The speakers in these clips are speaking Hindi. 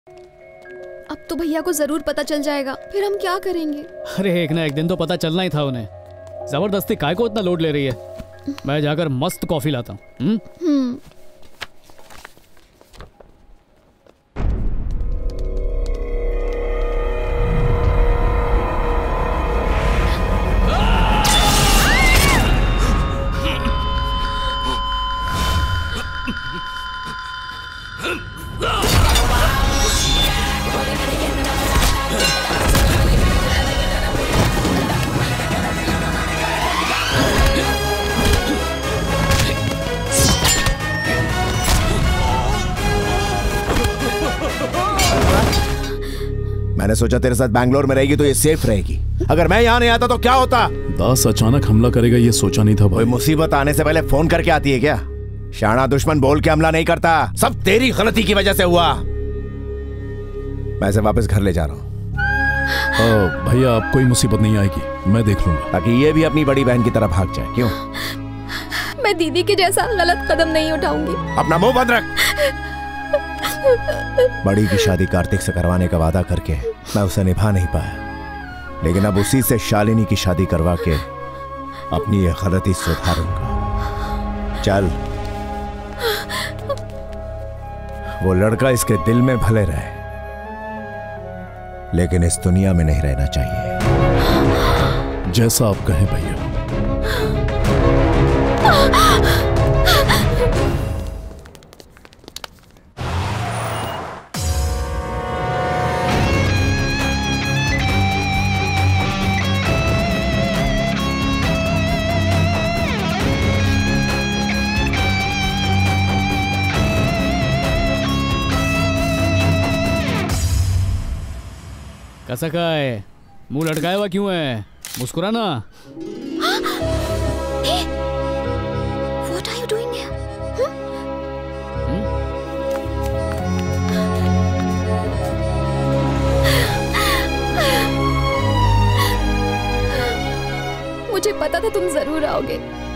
अब तो भैया को जरूर पता चल जाएगा, फिर हम क्या करेंगे? अरे एक ना एक दिन तो पता चलना ही था उन्हें। जबरदस्ती काय को इतना लोड ले रही है? मैं जाकर मस्त कॉफी लाता हूँ। मैंने सोचा तेरे साथ बैंगलोर में रहेगी तो ये सेफ रहेगी। अगर मैं यहाँ नहीं आता तो क्या होता? दास अचानक हमला करेगा ये सोचा नहीं था भाई। कोई मुसीबत आने से पहले फोन करके आती है क्या? शाना दुश्मन बोल के हमला नहीं करता, सब तेरी गलती की वजह से हुआ। मैं इसे वापस घर ले जा रहा हूँ। भैया अब कोई मुसीबत नहीं आएगी, मैं देख लूंगा। ताकि ये भी अपनी बड़ी बहन की तरह भाग जाए। क्यों? मैं दीदी के जैसा गलत कदम नहीं उठाऊंगी। अपना मुंह बंद रख। बड़ी की शादी कार्तिक से करवाने का वादा करके मैं उसे निभा नहीं पाया, लेकिन अब उसी से शालिनी की शादी करवा के अपनी ये गलती सुधारूंगा। चल, वो लड़का इसके दिल में भले रहे, लेकिन इस दुनिया में नहीं रहना चाहिए। जैसा आप कहें भैया। कैसा का है? मुंह लटकाया हुआ क्यों है? मुस्कुराना। Hey, what are you doing here? मुझे पता था तुम जरूर आओगे।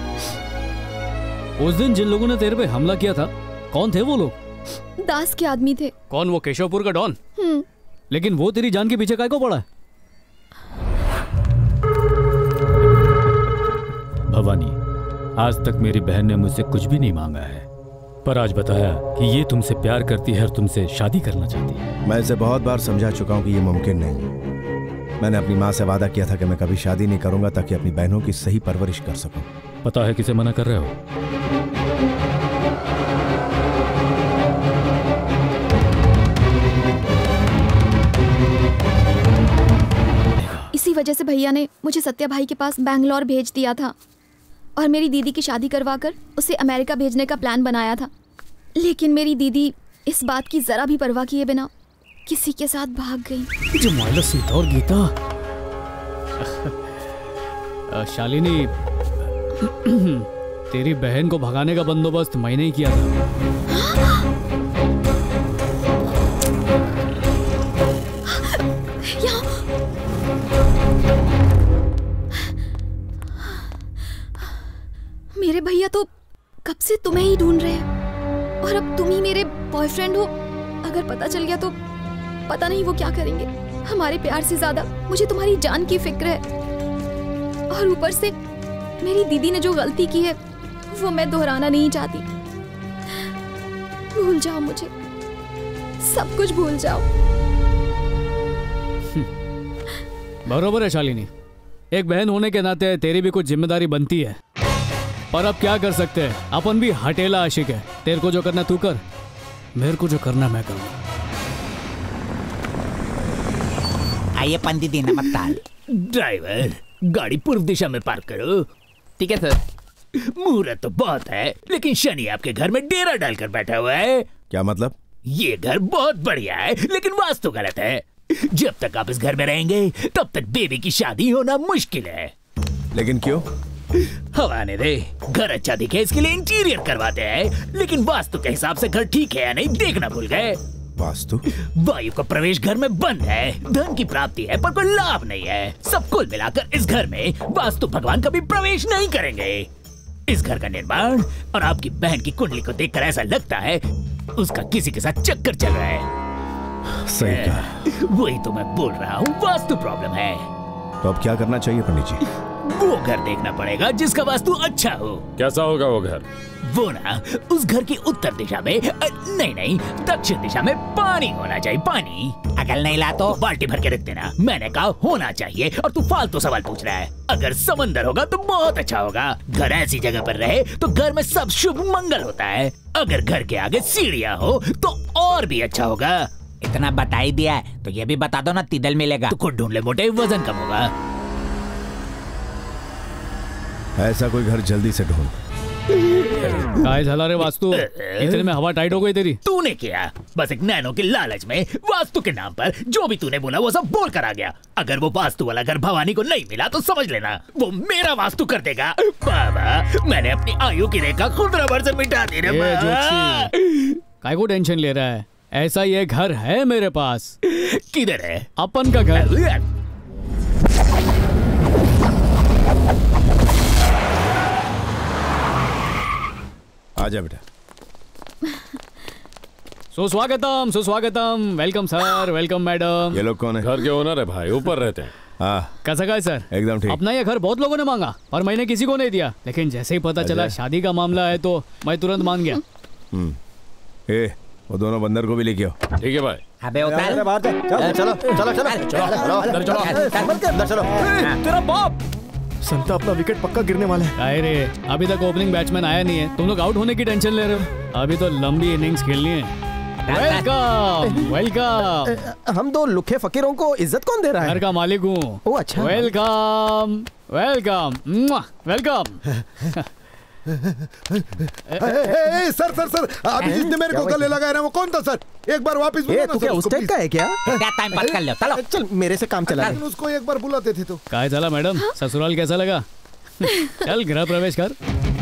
उस दिन जिन लोगों ने तेरे पे हमला किया था, कौन थे वो लोग? दास के आदमी थे। कौन? वो केशवपुर का डॉन? लेकिन वो तेरी जान के पीछे काय को पड़ा है? भवानी, आज तक मेरी बहन ने मुझसे कुछ भी नहीं मांगा है, पर आज बताया कि ये तुमसे प्यार करती है और तुमसे शादी करना चाहती है। मैं इसे बहुत बार समझा चुका हूँ कि ये मुमकिन नहीं है। मैंने अपनी माँ से वादा किया था कि मैं कभी शादी नहीं करूंगा ताकि अपनी बहनों की सही परवरिश कर सकूं। पता है किसे मना कर रहे हो? इसी वजह से भैया ने मुझे सत्या भाई के पास बैंगलोर भेज दिया था और मेरी दीदी की शादी करवाकर उसे अमेरिका भेजने का प्लान बनाया था। लेकिन मेरी दीदी इस बात की जरा भी परवाह किए बिना किसी के साथ भाग गई। जमाला सीता और गीता। शालिनी, तेरी बहन को भगाने का बंदोबस्त मैंने ही किया था। मेरे भैया तो कब से तुम्हें ही ढूंढ रहे हैं और अब तुम ही मेरे बॉयफ्रेंड हो। अगर पता चल गया तो पता नहीं वो क्या करेंगे। हमारे प्यार से ज्यादा मुझे तुम्हारी जान की फिक्र है, और ऊपर से मेरी दीदी ने जो गलती की है वो मैं दोहराना नहीं चाहती। भूल जाओ मुझे, सब कुछ भूल जाओ। बरोबर है शालिनी, एक बहन होने के नाते तेरी भी कुछ जिम्मेदारी बनती है, पर अब क्या कर सकते हैं, अपन भी हटेला आशिक है। तेरे को जो करना तू कर, मेरे को जो करना मैं करूंगा। आइए पंडित जी, नमस्कार। ड्राइवर, गाड़ी पूर्व दिशा में पार्क करो। ठीक है सर। मुहूर्त तो बहुत है, लेकिन शनि आपके घर में डेरा डालकर बैठा हुआ है। क्या मतलब? ये घर बहुत बढ़िया है, लेकिन वास्तु गलत है। जब तक आप इस घर में रहेंगे तब तक बेबी की शादी होना मुश्किल है। लेकिन क्यों? हवा आने दे। घर अच्छा दिखे इसके लिए इंटीरियर करवाते हैं, लेकिन वास्तु के हिसाब से घर ठीक है या नहीं देखना भूल गए। वास्तु? वायु का प्रवेश घर में बंद है, धन की प्राप्ति है पर कोई लाभ नहीं है। सब कुल मिलाकर इस घर में वास्तु भगवान कभी प्रवेश नहीं करेंगे। इस घर का निर्माण और आपकी बहन की कुंडली को देखकर ऐसा लगता है उसका किसी के साथ चक्कर चल रहा है। सही कहा। वही तो मैं बोल रहा हूँ, वास्तु प्रॉब्लम है। तो अब क्या करना चाहिए पंडित जी? वो घर देखना पड़ेगा जिसका वास्तु अच्छा हो। कैसा होगा वो घर? वो ना, उस घर की उत्तर दिशा में नहीं दक्षिण दिशा में पानी होना चाहिए। पानी अकल नहीं ला तो बाल्टी भर के रख देना। मैंने कहा होना चाहिए और तू फालतू सवाल पूछ रहा है। अगर समंदर होगा तो बहुत अच्छा होगा। घर ऐसी जगह पर रहे तो घर में सब शुभ मंगल होता है। अगर घर के आगे सीढ़ियाँ हो तो और भी अच्छा होगा। इतना बता ही दिया है तो ये भी बता दो ना, तिदल मिलेगा तो खुद ढूंढ ले मोटे, वजन कम होगा। ऐसा कोई घर जल्दी से ढूंढ। काय झाला रे वास्तु? इतने में हवा टाइट हो गई तेरी। तूने किया बस एक नैनो के लालच में, वास्तु के नाम पर जो भी तूने बोला वो सब बोल कर आ गया। अगर वो वास्तु वाला घर भवानी को नहीं मिला तो समझ लेना वो मेरा वास्तु कर देगा। बाबा मैंने अपनी आयु की रेखा खुद रबर से मिटा दी रे बाबा। काय को टेंशन ले रहा है? ऐसा ये घर है मेरे पास। किधर है? अपन का घर। आजा बेटा। सुस्वागतम सुस्वागतम। Welcome sir, welcome madam. ये लोग कौन है? घर के ओनर है भाई, ऊपर रहते हैं। हाँ, कैसा है सर? एकदम ठीक। अपना ये घर बहुत लोगों ने मांगा और मैंने किसी को नहीं दिया, लेकिन जैसे ही पता चला शादी का मामला है तो मैं तुरंत मान गया। ए, वो दोनों बंदर को भी लेके आओ। ठीक है भाई। अबे उतार। चलो। तेरा बाप संता अपना विकेट पक्का गिरने वाला है। अरे अभी तक ओपनिंग बैट्समैन आया नहीं है, तुम लोग आउट होने की टेंशन ले रहे हो। अभी तो लंबी इनिंग्स खेलनी है। Welcome welcome. हम दो लुखे फकीरों को इज्जत कौन दे रहा है? घर का मालिक हूँ। ओ अच्छा। Welcome welcome welcome. सर अभी जिसने मेरे को गले लगाया ना वो कौन था सर? एक बार वापस बुलाना। तू क्या उस टाइप का है क्या? टाइम पास कर लो, चलो। चल मेरे से काम चला। उसको एक बार बुलाते थे तो। काय चला मैडम, ससुराल कैसा लगा? चल गृह प्रवेश कर।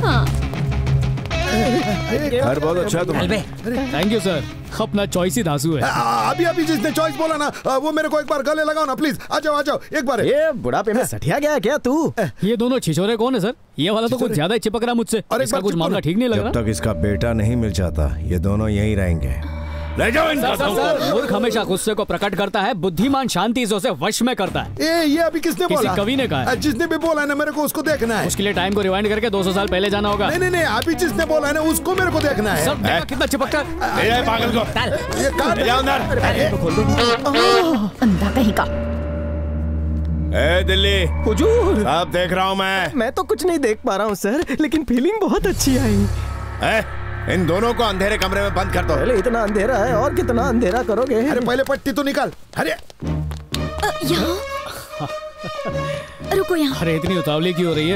घर बहुत अच्छा है तुम्हारा। थैंक यू सर, अपना चॉइस ही धांसू है। अभी जिसने चॉइस बोला ना वो मेरे को एक बार गले लगाओ ना प्लीज। आ जाओ एक बार। ये बुढ़ापे में सठिया गया क्या तू? ये दोनों छिछोरे कौन है सर? ये वाला तो कुछ ज्यादा ही चिपक रहा मुझसे। इसका कुछ मामला ठीक नहीं लग रहा। जब तक इसका बेटा नहीं मिल जाता ये दोनों यहीं रहेंगे। ले जाओ इनको। मूर्ख हमेशा गुस्से को प्रकट करता है, बुद्धिमान शांति से उसे वश में करता है। ये अभी किसने बोला? किसी कवि ने कहा है। जिसने भी बोला है ना मेरे को उसको देखना है। उसके लिए टाइम को रिवाइंड करके 200 साल पहले जाना होगा। नहीं अभी जिसने बोला है ना उसको मेरे को देखना है। सब देखा कितना चिपकता है। पागल को ये अंधा कहीं का। ए दिल्ली हुजूर, सब देख रहा हूँ मैं तो कुछ नहीं देख पा रहा हूँ सर, लेकिन फीलिंग बहुत अच्छी आई। इन दोनों को अंधेरे कमरे में बंद कर दो। पहले इतना अंधेरा है और कितना अंधेरा करोगे? अरे पहले पट्टी तो निकाल। अरे रुको यहाँ। अरे इतनी उतावली क्यों हो रही है?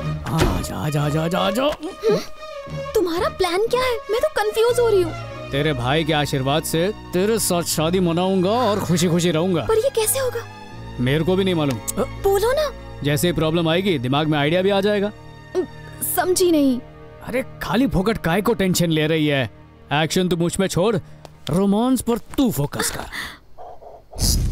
आ तुम्हारा प्लान क्या है? मैं तो कंफ्यूज हो रही हूँ। तेरे भाई के आशीर्वाद से तेरे साथ शादी मनाऊंगा और खुशी खुशी रहूंगा। पर ये कैसे होगा? मेरे को भी नहीं मालूम। बोलो ना। जैसे ही प्रॉब्लम आएगी दिमाग में आइडिया भी आ जाएगा। समझी नहीं। अरे खाली फोकट काय को टेंशन ले रही है? एक्शन तू मुझ में छोड़, रोमांस पर तू फोकस कर।